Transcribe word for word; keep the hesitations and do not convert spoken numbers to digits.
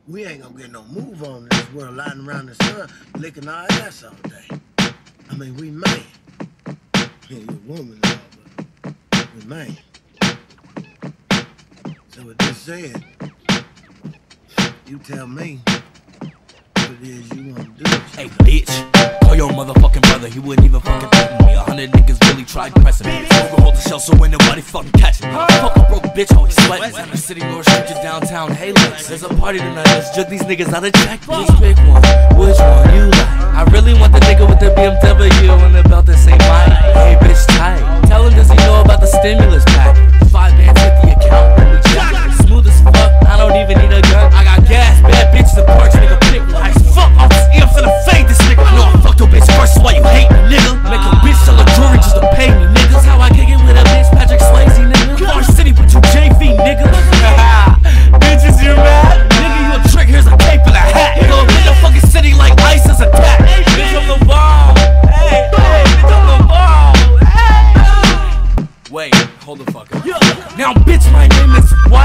We ain't gonna get no move on in this world lying around the sun licking our ass all day. I mean, we man. Yeah, you're a woman now, but we man. So with this said, you tell me what it is you wanna do. Hey, bitch, call your motherfucking brother, he wouldn't even fucking threaten me. A hundred niggas really tried pressing me. Over hold the shell so ain't nobody fucking catching me. Fuck a broke bitch, always sweating. I'm sitting North Street to downtown Halifax. There's a party tonight, let's jug these niggas out of jack. Please pick one, which one you like? I really want the nigga with the B M W and the belt that say mine. Hey, bitch, tight. Tell him, does he know about the stimulus package? Five bands hit the account, and we jack. Smooth as fuck, I don't even need a gun. I got gas, bad bitches and parks, nigga pick one. As fuck, I'm just I'm finna fade this nigga. No, I fucked your bitch first, that's why you hate me, nigga. Make a bitch sell a jewelry just to pay me, nigga. That's how I kick it with a bitch, Patrick Swayze, nigga. Large city, but you J V, nigga. Bitches, you mad? Nigga, you a trick, here's a cape and a hat. Nigga, hit the fucking city like ice is attack. Bitch, I'm the bomb. Hey, hey, bitch, I'm the bomb. Hey. Wait, hold the fuck up. Now, bitch, my name is